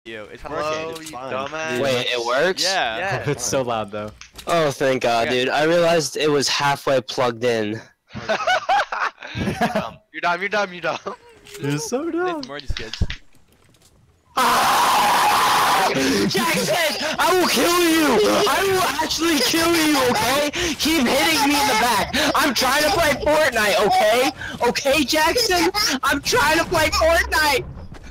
It's Hello, working. you fine. dumbass. Wait, it works? Yeah. Yeah. It's so loud though. Oh, thank God, dude. I realized it was halfway plugged in. You're dumb. You're dumb. You're dumb. You're so dumb. More of these kids. Jackson, I will kill you! I will actually kill you, okay? Keep hitting me in the back. I'm trying to play Fortnite, okay? Okay, Jackson? I'm trying to play Fortnite!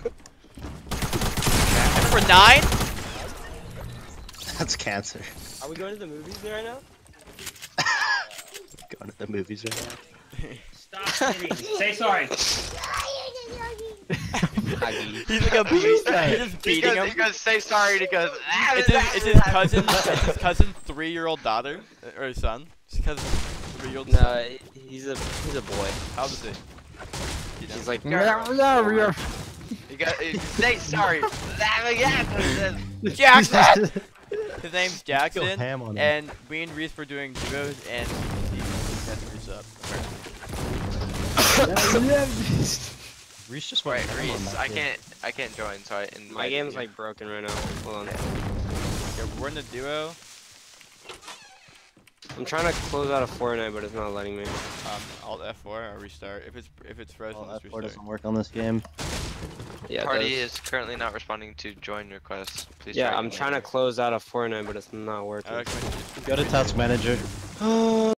For 9? That's cancer. Are we going to the movies right now? Going to the movies right now. Stop kidding. Say sorry. He's like a beast. He's just beating him. He goes, say sorry. And he goes. It's his cousin. It's his cousin's 3-year-old daughter or son. His cousin's 3-year-old son. No, he's a boy. How old is he? He's like, He goes, say sorry. Jackson. His name's Go Jackson, ham on him. and me and Reese were doing duos, and that's Reese up. Reese just Wait, went ham on Reese, that I kid. can't join. So I invited my game's you. like broken right now. Hold on. Yeah, we're in the duo. I'm trying to close out of Fortnite, but it's not letting me. Alt F4 or restart. If it's frozen, Well, let's F4 restart. doesn't work on this game. Yeah, it Party does. is currently not responding to join requests. Please Yeah, try I'm again trying to later. close out of Fortnite, but it's not working. Okay. Go to Task Manager.